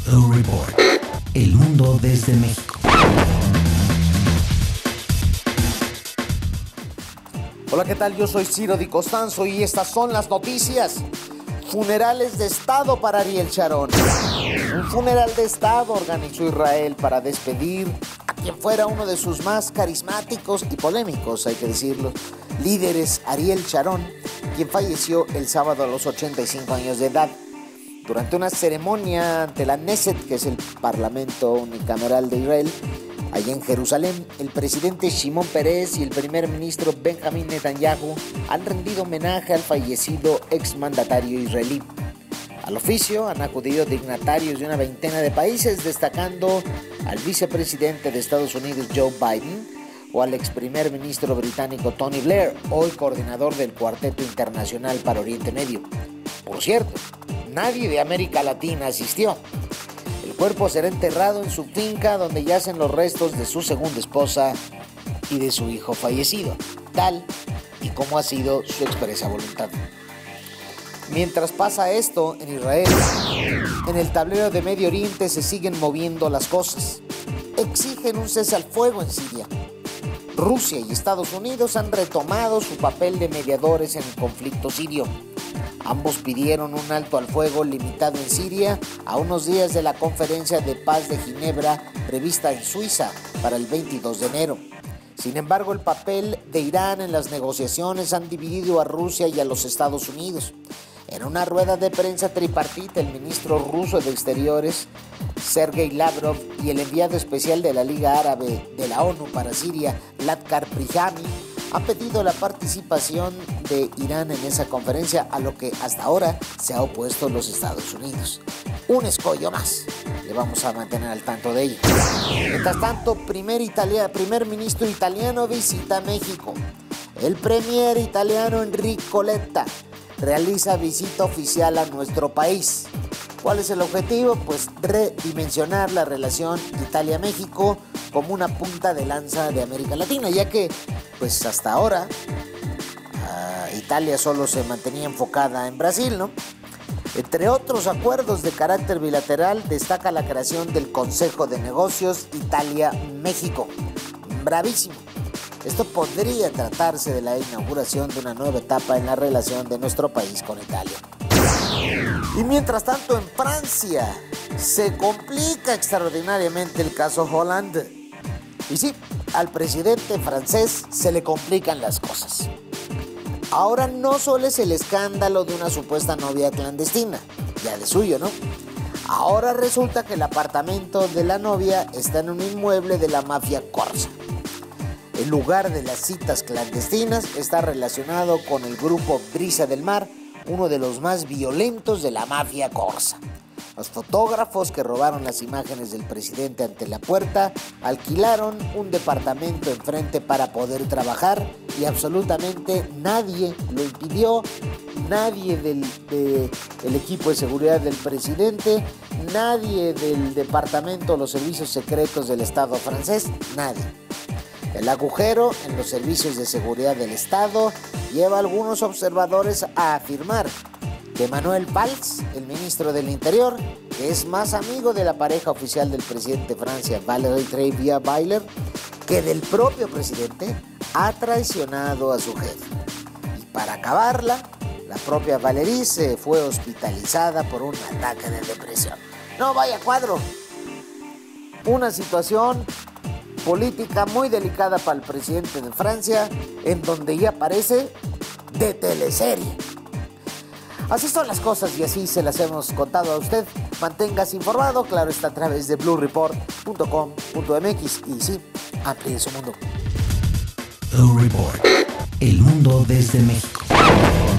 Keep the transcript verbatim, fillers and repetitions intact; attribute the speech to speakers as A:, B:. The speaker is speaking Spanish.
A: Blue Report. El mundo desde México.
B: Hola, ¿qué tal? Yo soy Ciro Di Costanzo y estas son las noticias. Funerales de Estado para Ariel Sharon. Un funeral de Estado organizó Israel para despedir a quien fuera uno de sus más carismáticos y polémicos, hay que decirlo, líderes, Ariel Sharon, quien falleció el sábado a los ochenta y cinco años de edad. Durante una ceremonia ante la Knesset, que es el parlamento unicameral de Israel, allá en Jerusalén, el presidente Shimon Peres y el primer ministro Benjamin Netanyahu han rendido homenaje al fallecido exmandatario israelí. Al oficio han acudido dignatarios de una veintena de países, destacando al vicepresidente de Estados Unidos Joe Biden o al ex primer ministro británico Tony Blair, hoy coordinador del Cuarteto Internacional para Oriente Medio. Por cierto, nadie de América Latina asistió. El cuerpo será enterrado en su finca, donde yacen los restos de su segunda esposa y de su hijo fallecido, tal y como ha sido su expresa voluntad. Mientras pasa esto en Israel, en el tablero de Medio Oriente se siguen moviendo las cosas. Exigen un cese al fuego en Siria. Rusia y Estados Unidos han retomado su papel de mediadores en el conflicto sirio. Ambos pidieron un alto al fuego limitado en Siria a unos días de la conferencia de paz de Ginebra prevista en Suiza para el veintidós de enero. Sin embargo, el papel de Irán en las negociaciones han dividido a Rusia y a los Estados Unidos. En una rueda de prensa tripartita, el ministro ruso de Exteriores, Sergei Lavrov, y el enviado especial de la Liga Árabe de la ONU para Siria, Latkar Brihami, han pedido la participación de Irán en esa conferencia, a lo que hasta ahora se ha opuesto los Estados Unidos. Un escollo más. Le vamos a mantener al tanto de ello. Mientras tanto, primer, Italia, primer ministro italiano visita México. El premier italiano Enrico Letta realiza visita oficial a nuestro país. ¿Cuál es el objetivo? Pues redimensionar la relación Italia-México como una punta de lanza de América Latina, ya que pues hasta ahora uh, Italia solo se mantenía enfocada en Brasil, ¿no? Entre otros acuerdos de carácter bilateral, destaca la creación del Consejo de Negocios Italia-México. Bravísimo. Esto podría tratarse de la inauguración de una nueva etapa en la relación de nuestro país con Italia. Y mientras tanto, en Francia se complica extraordinariamente el caso Hollande. Y sí, al presidente francés se le complican las cosas. Ahora no solo es el escándalo de una supuesta novia clandestina, ya de suyo, ¿no? Ahora resulta que el apartamento de la novia está en un inmueble de la mafia corsa. El lugar de las citas clandestinas está relacionado con el grupo Brisa del Mar, uno de los más violentos de la mafia corsa. Los fotógrafos que robaron las imágenes del presidente ante la puerta alquilaron un departamento enfrente para poder trabajar y absolutamente nadie lo impidió. Nadie del de, el equipo de seguridad del presidente, nadie del departamento de los servicios secretos del Estado francés, nadie. El agujero en los servicios de seguridad del Estado lleva a algunos observadores a afirmar que Manuel Valls, el ministro del Interior, que es más amigo de la pareja oficial del presidente de Francia, Valérie Trierweiler, que del propio presidente, ha traicionado a su jefe. Y para acabarla, la propia Valérie se fue hospitalizada por un ataque de depresión. No, vaya cuadro. Una situación política muy delicada para el presidente de Francia, en donde ya parece de teleserie. Así son las cosas y así se las hemos contado a usted. Manténgase informado, claro está, a través de blue report punto com punto m x y sí, amplíe su mundo.
A: Blue Report. El mundo desde México.